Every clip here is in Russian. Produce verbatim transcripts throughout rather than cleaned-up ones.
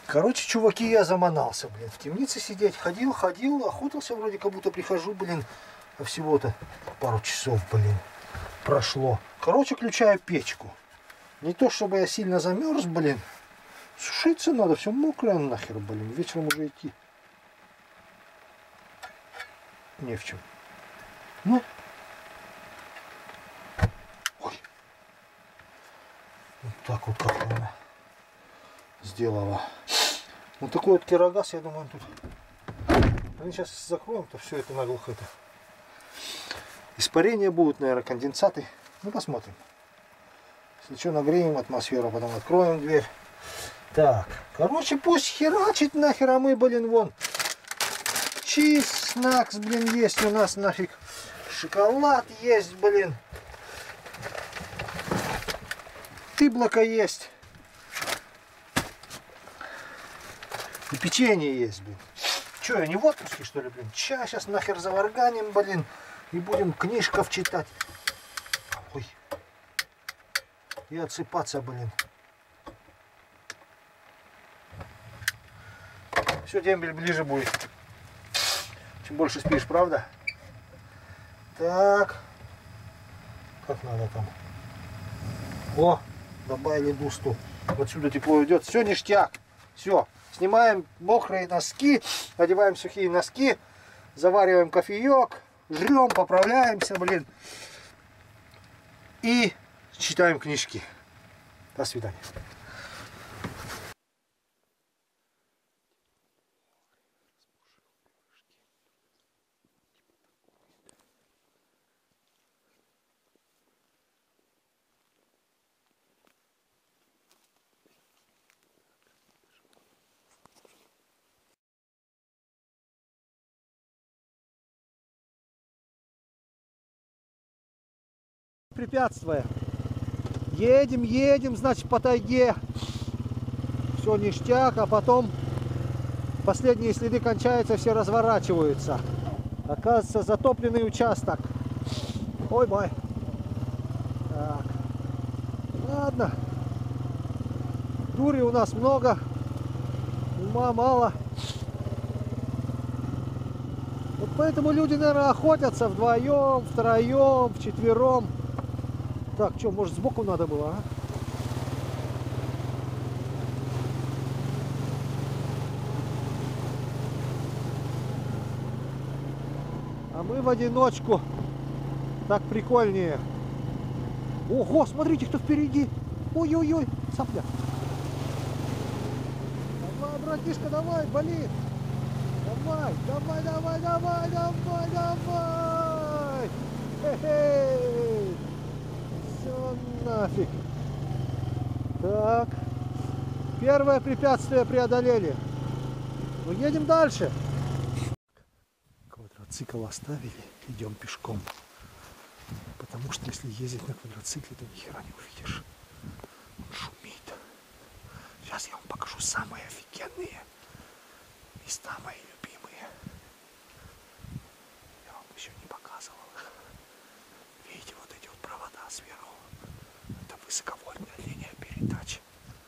Короче, чуваки, я заманался, блин, в темнице сидеть. Ходил, ходил, охотился вроде, как будто прихожу, блин, а всего-то пару часов, блин, прошло. Короче, включаю печку. Не то, чтобы я сильно замерз, блин. Сушиться надо, все мокрое нахер, блин. Вечером уже идти не в чем. Ну. Ой. Вот так вот как она сделала. Вот такой вот кирогаз, я думаю, тут. Мы сейчас закроем, то все это наглухо это. Испарения будут, наверное, конденсаты. Ну, посмотрим. Если что, нагреем атмосферу, потом откроем дверь. Так, короче, пусть херачит нахер, а мы, блин, вон. Чиз, снакс, блин, есть у нас нафиг. Шоколад есть, блин. Тыблока есть. И печенье есть, блин. Че, я не в отпуске, что ли, блин? Ча, сейчас нахер заварганим, блин. И будем книжков читать. Ой. И отсыпаться, блин. Все, дембель ближе будет. Чем больше спишь, правда? Так. Как надо там? О, добавили бусту. Отсюда тепло идет. Все, ништяк. Все. Снимаем мокрые носки, одеваем сухие носки, завариваем кофеек, жрем, поправляемся, блин. И читаем книжки. До свидания. Препятствия. Едем, едем, значит, по тайге. Все ништяк, а потом последние следы кончаются, все разворачиваются. Оказывается, затопленный участок. Ой, мой. Так. Ладно. Дури у нас много. Ума мало. Вот поэтому люди, наверное, охотятся вдвоем, втроем, вчетвером. Так, что, может, сбоку надо было, а? А мы в одиночку. Так прикольнее. Ого, смотрите, кто впереди. Ой-ой-ой, сопля. Давай, братишка, давай, болит. Давай, давай, давай, давай, давай, давай. Хе-хей. Все нафиг. Так. Первое препятствие преодолели. Ну, едем дальше. Квадроцикл оставили, идем пешком. Потому что если ездить на квадроцикле, то ни хера не увидишь. Он шумит. Сейчас я вам покажу самые офигенные места, мои любимые. Я вам еще не показывал их. Видите, вот эти вот провода сверху. Это высоковольтная линия передач.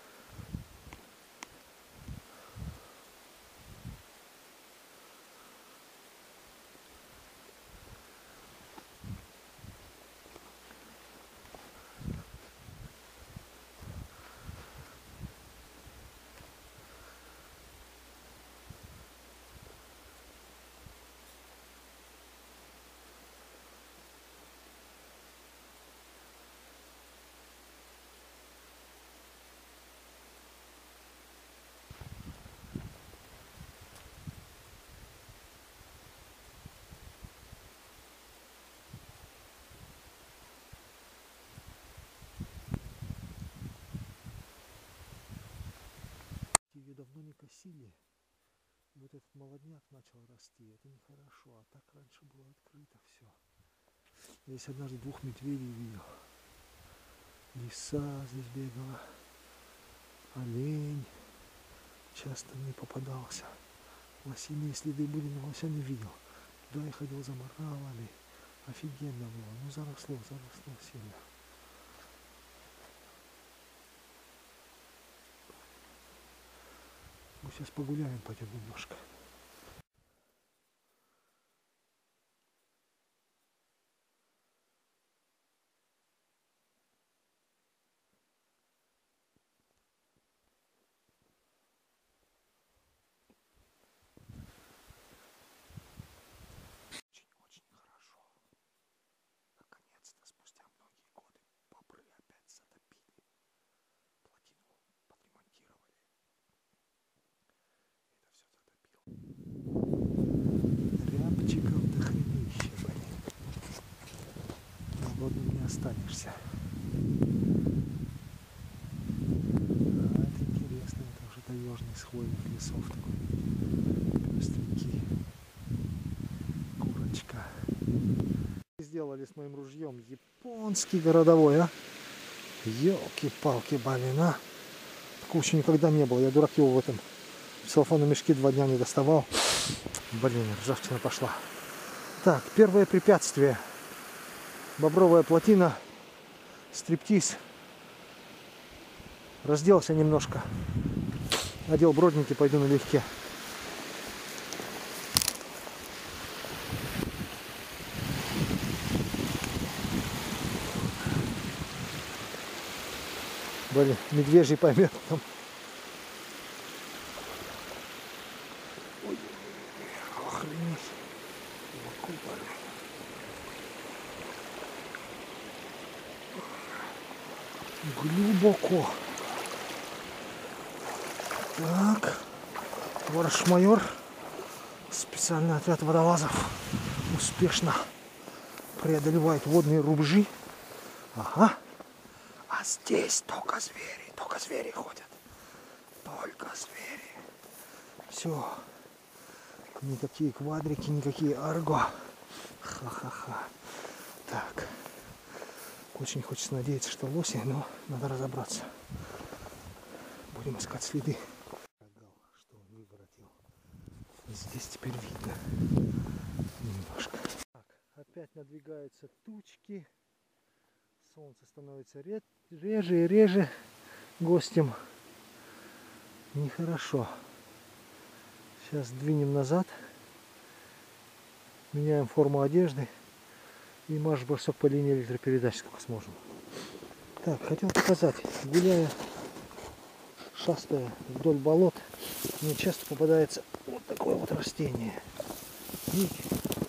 Ее давно не косили. И вот этот молодняк начал расти. Это нехорошо. А так раньше было открыто все. Я здесь однажды двух медведей видел. Лиса здесь бегала. Олень. Часто мне попадался. Лосиные следы были, но лося не видел. Туда я ходил за моралами. Офигенно было. Ну заросло, заросло сильно. сейчас погуляем, пойдем немножко. Очень-очень хорошо. Наконец-то, спустя многие годы, бобры опять затопили. Плотину подремонтировали. Это все затопило. Рябчиков до хренища, блин. Голодным не останешься. А это интересно, это уже таежный с хвойных лесов такой. Пестряки. Курочка. Сделали с моим ружьем японский городовой, а? Ёлки-палки, блин, а? Такого еще никогда не было. Я дурак его в этом в целлофанном мешке два дня не доставал. Блин, ржавчина пошла. Так, первое препятствие. Бобровая плотина. Стриптиз. Разделся немножко. Одел бродники, пойду налегке. Блин, медвежий помет там. Ой, охренеть. Глубоко. Так. Товарищ майор. Специальный отряд водолазов успешно преодолевает водные рубежи. Ага. А здесь только звери, только звери ходят. Только звери. Все. Никакие квадрики, никакие арго. Ха-ха-ха. Так. Очень хочется надеяться, что лоси, но надо разобраться. Будем искать следы. Что он выворотил. Здесь теперь видно. Немножко. Так, опять надвигаются тучки. Солнце становится реже и реже гостем. Нехорошо. Сейчас двинем назад. Меняем форму одежды. И марш-бросок по линии электропередач, сколько сможем. Так, хотел показать. Гуляя, шастая вдоль болот, мне часто попадается вот такое вот растение. Видите?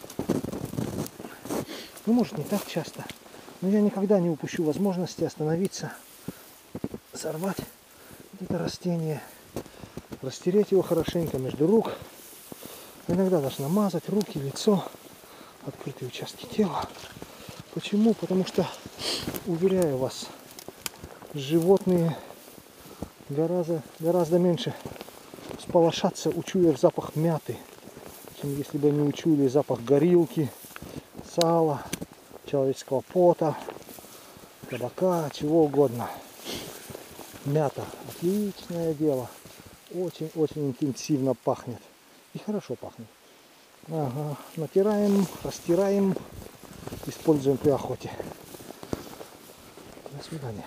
Ну, может, не так часто. Но я никогда не упущу возможности остановиться, сорвать вот это растение, растереть его хорошенько между рук. Иногда даже намазать руки, лицо, открытые участки тела. Почему? Потому что, уверяю вас, животные гораздо, гораздо меньше сполошатся, учуяв запах мяты, чем если бы они учуяли запах горилки, сала, человеческого пота, табака, чего угодно. Мята – отличное дело. Очень-очень интенсивно пахнет. И хорошо пахнет. Ага. Натираем, растираем, используем при охоте. До свидания.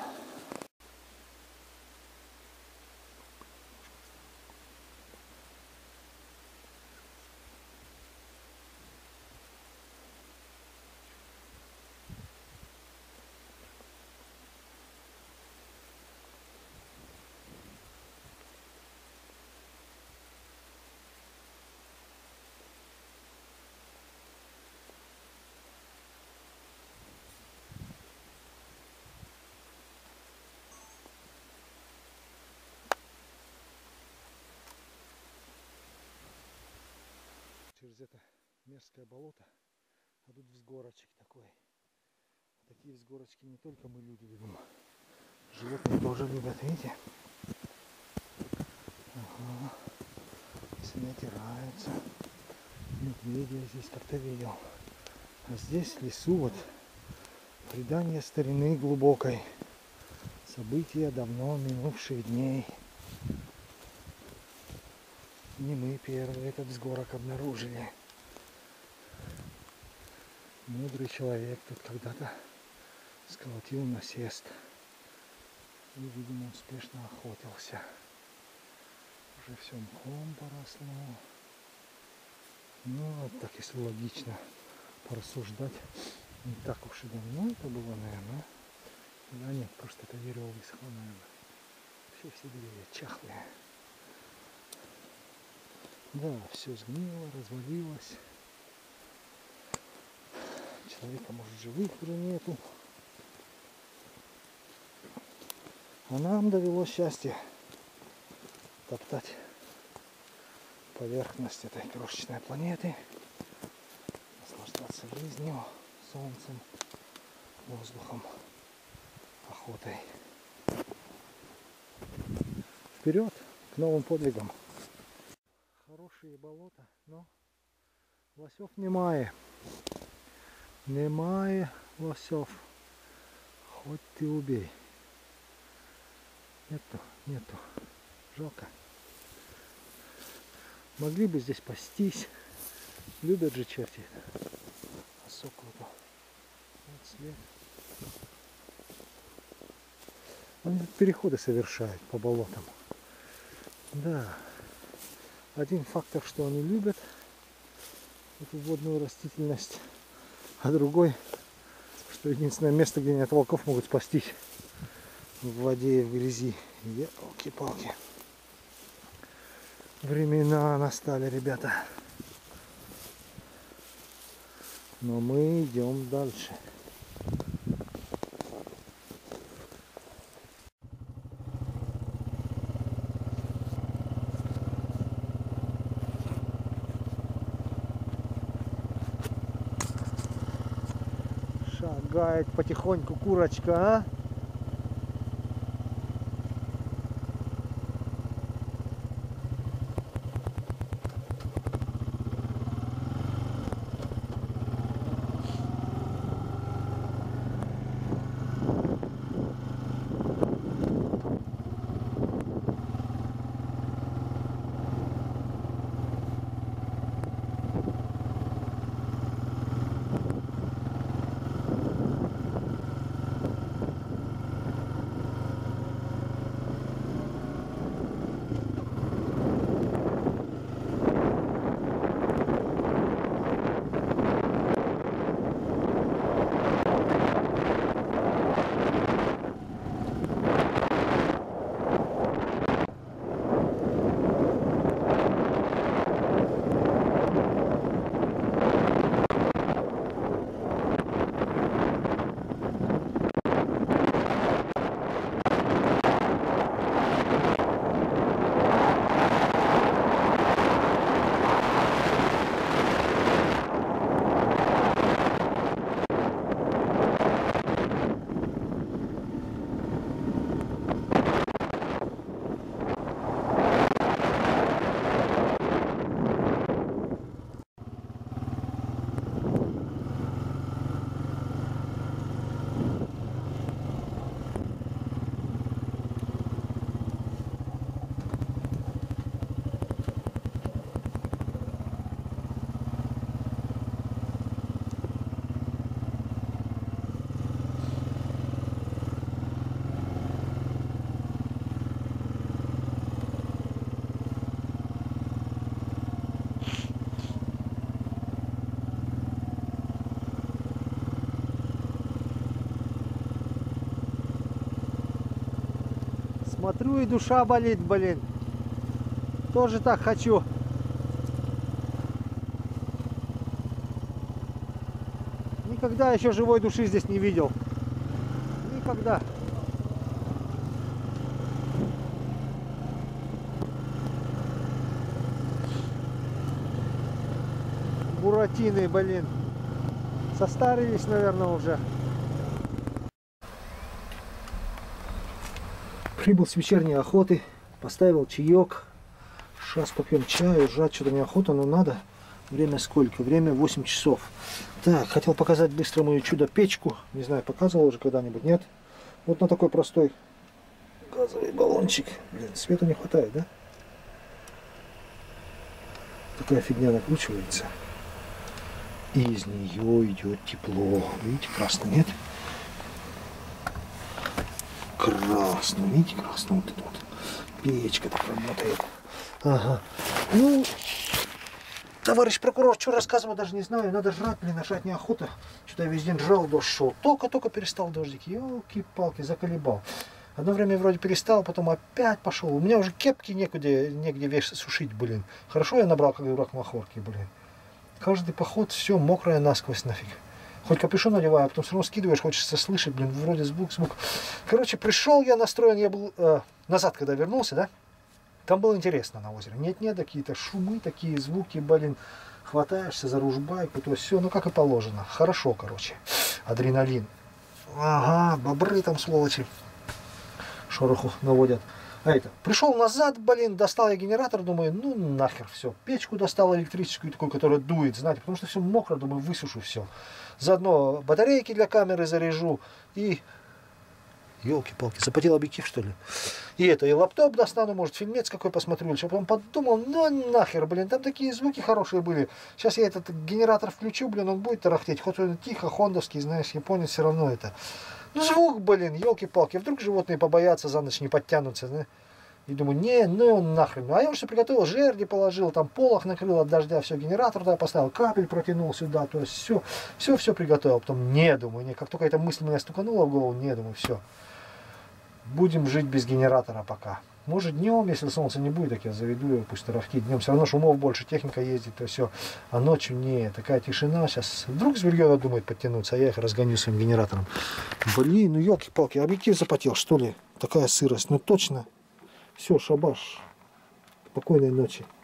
Через это мерзкое болото, а тут взгорочек такой. Такие взгорочки не только мы, люди, любим. Животные тоже любят, видите? Ага. Если натираются. Медведя я здесь как-то видел. А здесь в лесу вот предание старины глубокой. События давно минувших дней. Не мы первые этот взгорок обнаружили. Мудрый человек тут когда-то сколотил насест и, видимо, успешно охотился. Уже все мхом поросло. Ну, вот так, если логично порассуждать, не так уж и давно это было, наверное. Да нет, просто это дерево высохло, наверное. Вообще все деревья чахлые. Да, все сгнило, развалилось. Человека, может, живых уже нету. А нам довелось счастье топтать поверхность этой крошечной планеты, наслаждаться жизнью, солнцем, воздухом, охотой. Вперед к новым подвигам. Хорошие болота, но лосев немає. Немає лосев. Хоть ты убей. Нету, нету. Жалко. Могли бы здесь пастись. Любят же черти. А соколу-то. Вот след. Они тут переходы совершают по болотам. Да. Один фактор, что они любят эту водную растительность. А другой, что единственное место, где они от волков могут спастись. В воде и в грязи. Елки-палки. Времена настали, ребята. Но мы идем дальше. Шагает потихоньку курочка, а? Смотрю, и душа болит, блин. Тоже так хочу. Никогда еще живой души здесь не видел. Никогда. Буратины, блин. Состарились, наверное, уже. Прибыл с вечерней охоты, поставил чаек. Сейчас попьем чаю, жрать что-то неохота, но надо. Время сколько? Время восемь часов. Так, хотел показать быстро мою чудо-печку. Не знаю, показывал уже когда-нибудь, нет? Вот на такой простой газовый баллончик. Блин, света не хватает, да? Такая фигня накручивается. И из нее идет тепло. Видите, красно, нет? Красно, видите, красно вот это вот. Печка так работает. Ага. Ну, товарищ прокурор, что рассказывать, даже не знаю. Надо жрать, блин, а жрать неохота. Что-то я весь день жрал, дождь шел. Только-только перестал дождик. Ёлки-палки, заколебал. Одно время вроде перестал, потом опять пошел. У меня уже кепки некуда, негде вещи сушить, блин. Хорошо я набрал, как дурак, махорки, блин. Каждый поход, все мокрое насквозь нафиг. Хоть капюшон надеваю, а потом все равно скидываешь, хочется слышать, блин, вроде звук, звук. Короче, пришел я настроен, я был э, назад, когда вернулся, да? Там было интересно на озере. Нет-нет, какие-то шумы, такие звуки, блин. Хватаешься за ружбайку, то есть все, ну как и положено. Хорошо, короче. Адреналин. Ага, бобры там, сволочи. Шороху наводят. А это, пришел назад, блин, достал я генератор, думаю, ну нахер все. Печку достал электрическую, такую, которая дует, знаете, потому что все мокро, думаю, высушу все. Заодно батарейки для камеры заряжу и... Ёлки-палки, запотел объектив, что ли? И это, и лаптоп достану, может, фильмец какой посмотрю. Еще потом подумал, ну нахер, блин, там такие звуки хорошие были. Сейчас я этот генератор включу, блин, он будет тарахтеть. Хоть он тихо, хондовский, знаешь, японец, все равно это... Ну звук, блин, елки-палки, вдруг животные побоятся, за ночь не подтянутся, да? И думаю, не, ну нахрен. А я уже приготовил, жерди положил, там полох накрыл от дождя, все, генератор туда поставил, кабель протянул сюда, то есть все, все, все приготовил. Потом, не, думаю, не, как только эта мысль меня стуканула в голову, не, думаю, все. Будем жить без генератора пока. Может днем, если солнца не будет, так я заведу его, пусть тарахтит. Днем все равно шумов больше, техника ездит, то все. А ночью не, такая тишина. Сейчас вдруг зверье надумает подтянуться, а я их разгоню своим генератором. Блин, ну елки-палки, объектив запотел, что ли? Такая сырость, ну точно. Все, шабаш. Спокойной ночи.